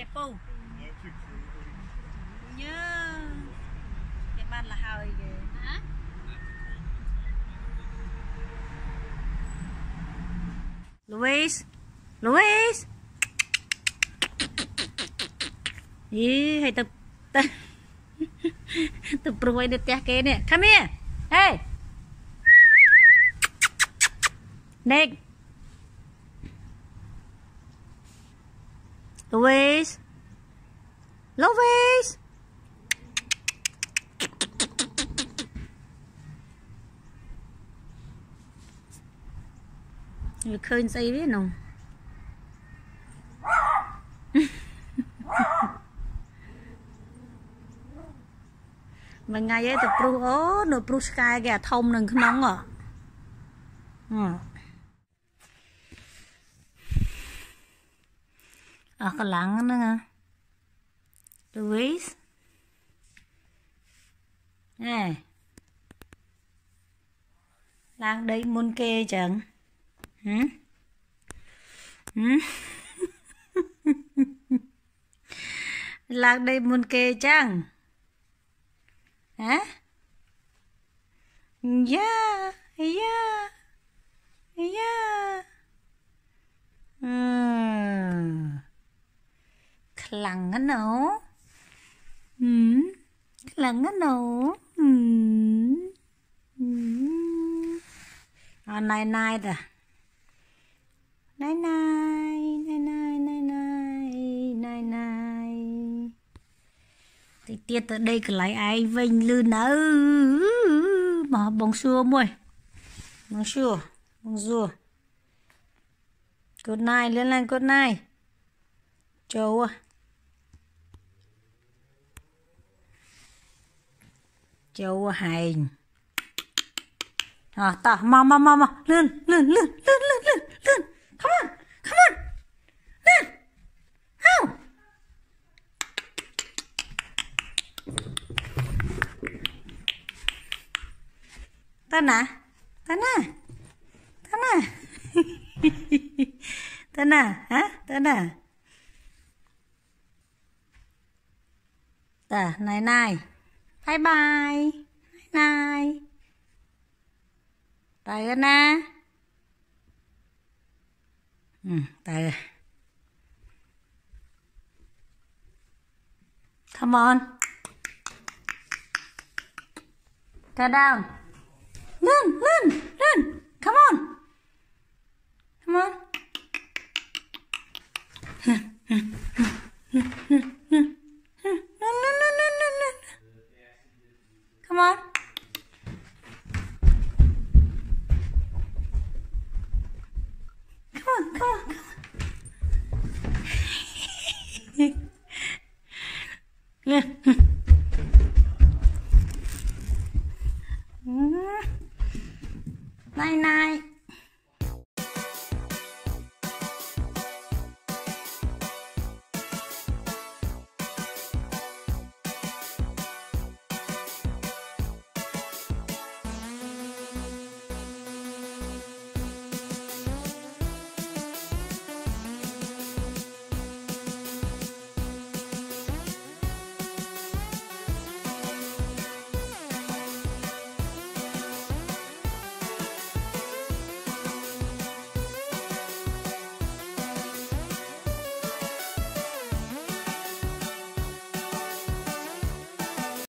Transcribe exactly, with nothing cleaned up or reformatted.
Pô nhớ cái ban là hơi kìa hả Luis Luis ý hay tập tập tập provide được tiếc cái nè come here hey Nick Luis Luis người khơi gì biết không mà ngày ấy tập pro ố nửa pro sky gà thông đừng nóng à à cái lặng nữa nghe Luis nè lặng đây muốn kê chẳng hả hả lặng đây muốn kê chẳng hả yeah yeah yeah hmm. Khlang cái nào hmm. Khlang cái nào hmm. Hmm. À, này này đó này này này này này này này này thì tiết tới đây cứ lại ai vinh lư nỡ mà bông xua môi bông xua bông xua good night lên lên good night châu à châu hành à ta mau mau mau mau lên lên lên lên lên lên lên come on come on lên how ta nè ta nè ta nè ta nè hả ta nè ta này này bye bye này tay cái nè ừ tay come on get down lên lên lên come on come on come on come on come on yeah